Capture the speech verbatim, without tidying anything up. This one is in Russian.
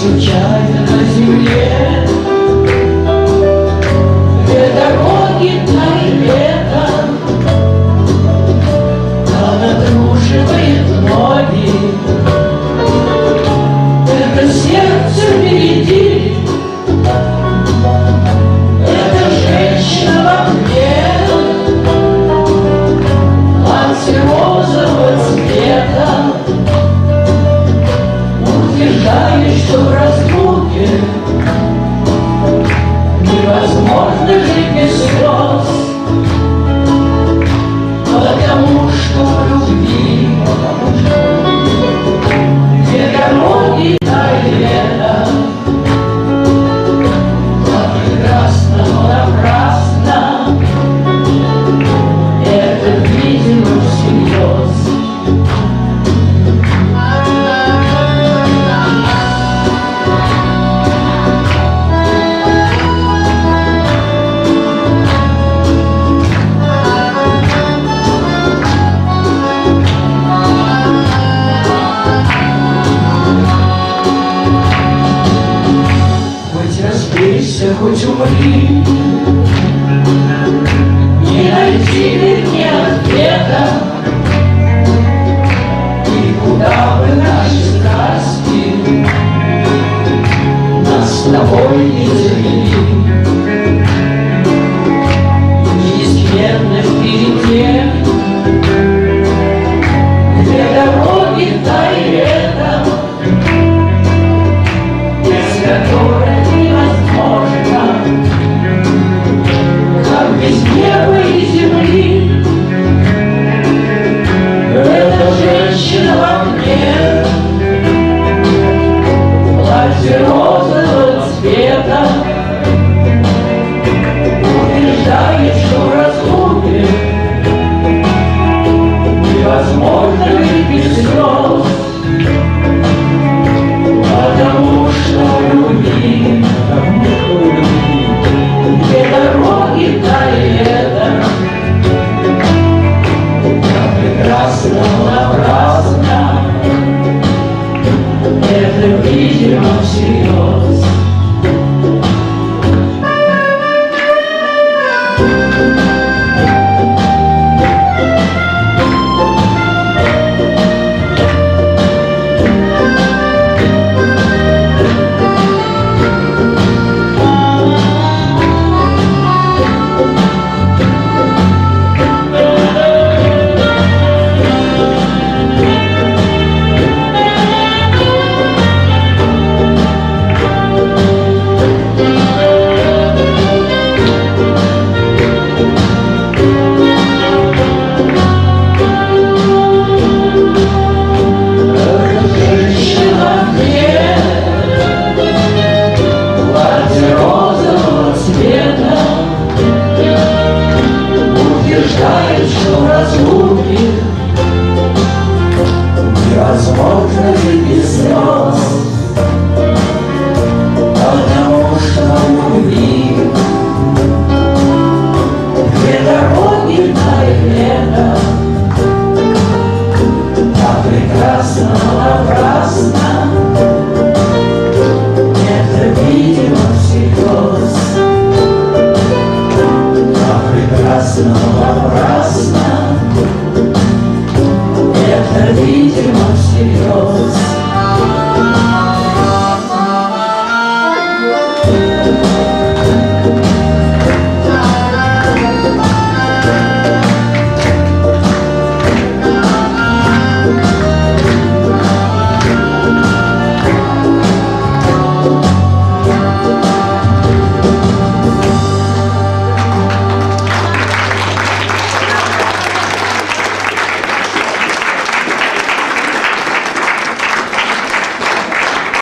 случайно на земле, две дороги на лето, она натрушивает ноги. Это сердце впереди, это женщина во мне, платье розового цвета, утверждает, что в разлуке невозможно жить без слез, потому что в любви две дороги на лето. Так прекрасно, но напрасно, это, видимо, всерьез. Хоть умри, не найти вернее ответа, и куда бы наши сказки нас с тобой не завели.